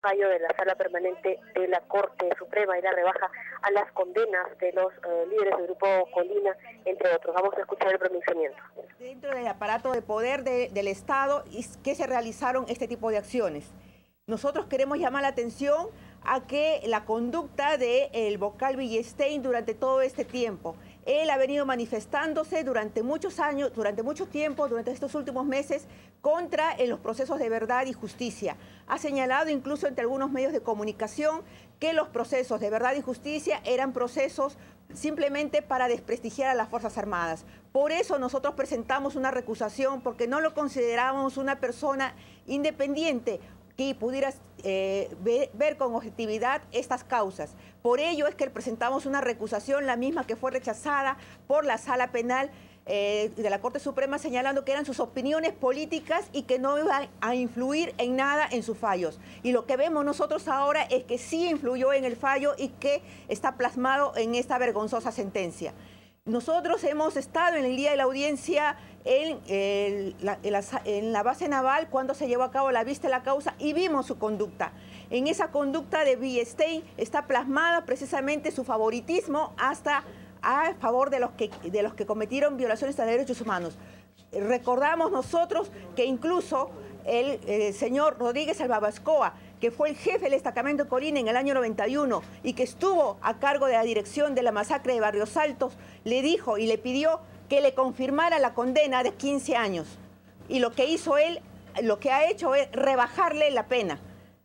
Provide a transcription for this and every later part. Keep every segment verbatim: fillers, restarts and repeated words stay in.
fallo de la Sala Permanente de la Corte Suprema y la rebaja a las condenas de los eh, líderes del Grupo Colina, entre otros. Vamos a escuchar el pronunciamiento. Dentro del aparato de poder de, del Estado, ¿qué se realizaron este tipo de acciones? Nosotros queremos llamar la atención a que la conducta del vocal Villestein durante todo este tiempo, él ha venido manifestándose durante muchos años, durante mucho tiempo, durante estos últimos meses, contra en los procesos de verdad y justicia. Ha señalado incluso entre algunos medios de comunicación que los procesos de verdad y justicia eran procesos simplemente para desprestigiar a las Fuerzas Armadas. Por eso nosotros presentamos una recusación, porque no lo considerábamos una persona independiente que pudiera eh, ver, ver con objetividad estas causas. Por ello es que presentamos una recusación, la misma que fue rechazada por la Sala Penal eh, de la Corte Suprema, señalando que eran sus opiniones políticas y que no iban a influir en nada en sus fallos. Y lo que vemos nosotros ahora es que sí influyó en el fallo y que está plasmado en esta vergonzosa sentencia. Nosotros hemos estado en el día de la audiencia en, el, la, en, la, en la base naval cuando se llevó a cabo la vista de la causa y vimos su conducta. En esa conducta de Villestein está plasmada precisamente su favoritismo hasta a favor de los que, de los que cometieron violaciones a derechos humanos. Recordamos nosotros que incluso el, el señor Rodríguez Albabascoa, que fue el jefe del destacamento de Colina en el año noventa y uno y que estuvo a cargo de la dirección de la masacre de Barrios Altos, le dijo y le pidió que le confirmara la condena de quince años. Y lo que hizo él, lo que ha hecho es rebajarle la pena.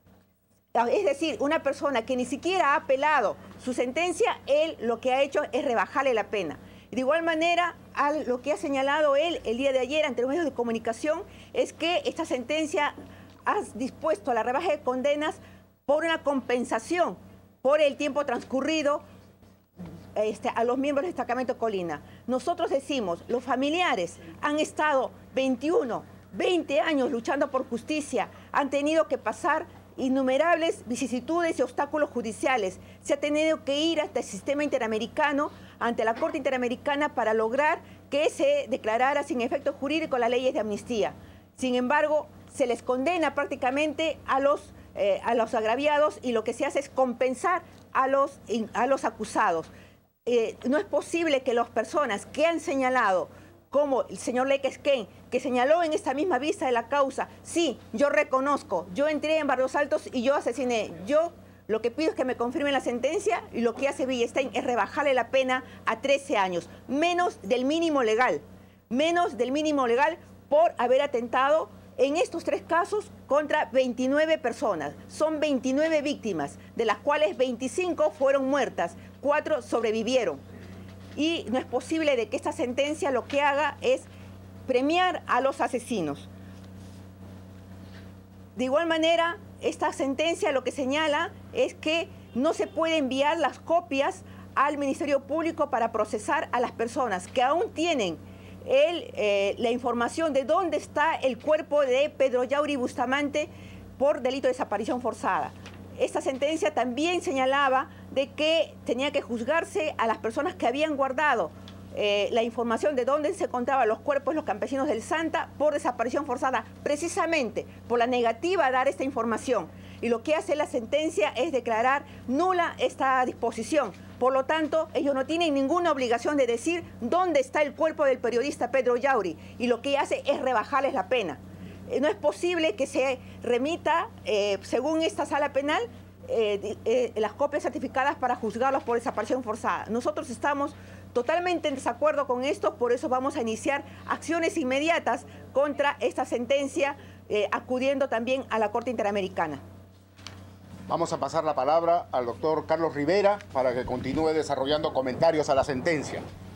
Es decir, una persona que ni siquiera ha apelado su sentencia, él lo que ha hecho es rebajarle la pena. De igual manera, lo que ha señalado él el día de ayer ante los medios de comunicación es que esta sentencia ha dispuesto a la rebaja de condenas por una compensación por el tiempo transcurrido este, a los miembros del destacamento Colina. Nosotros decimos, los familiares han estado veintiuno, veinte años luchando por justicia, han tenido que pasar innumerables vicisitudes y obstáculos judiciales. Se ha tenido que ir hasta el sistema interamericano, ante la Corte Interamericana, para lograr que se declarara sin efecto jurídico las leyes de amnistía. Sin embargo, se les condena prácticamente a los, eh, a los agraviados y lo que se hace es compensar a los, a los acusados. Eh, no es posible que las personas que han señalado, como el señor Lequesquén, que señaló en esta misma vista de la causa, sí, yo reconozco, yo entré en Barrios Altos y yo asesiné, yo lo que pido es que me confirmen la sentencia, y lo que hace Villestein es rebajarle la pena a trece años, menos del mínimo legal, menos del mínimo legal por haber atentado en estos tres casos contra veintinueve personas. Son veintinueve víctimas, de las cuales veinticinco fueron muertas, cuatro sobrevivieron. Y no es posible de que esta sentencia lo que haga es premiar a los asesinos. De igual manera, esta sentencia lo que señala es que no se puede enviar las copias al Ministerio Público para procesar a las personas que aún tienen el, eh, la información de dónde está el cuerpo de Pedro Yauri Bustamante por delito de desaparición forzada. Esta sentencia también señalaba de que tenía que juzgarse a las personas que habían guardado eh, la información de dónde se encontraban los cuerpos de los campesinos del Santa por desaparición forzada, precisamente por la negativa a dar esta información. Y lo que hace la sentencia es declarar nula esta disposición. Por lo tanto, ellos no tienen ninguna obligación de decir dónde está el cuerpo del periodista Pedro Yauri, y lo que hace es rebajarles la pena. No es posible que se remita, eh, según esta sala penal, eh, eh, las copias certificadas para juzgarlos por desaparición forzada. Nosotros estamos totalmente en desacuerdo con esto, por eso vamos a iniciar acciones inmediatas contra esta sentencia, eh, acudiendo también a la Corte Interamericana. Vamos a pasar la palabra al doctor Carlos Rivera para que continúe desarrollando comentarios a la sentencia.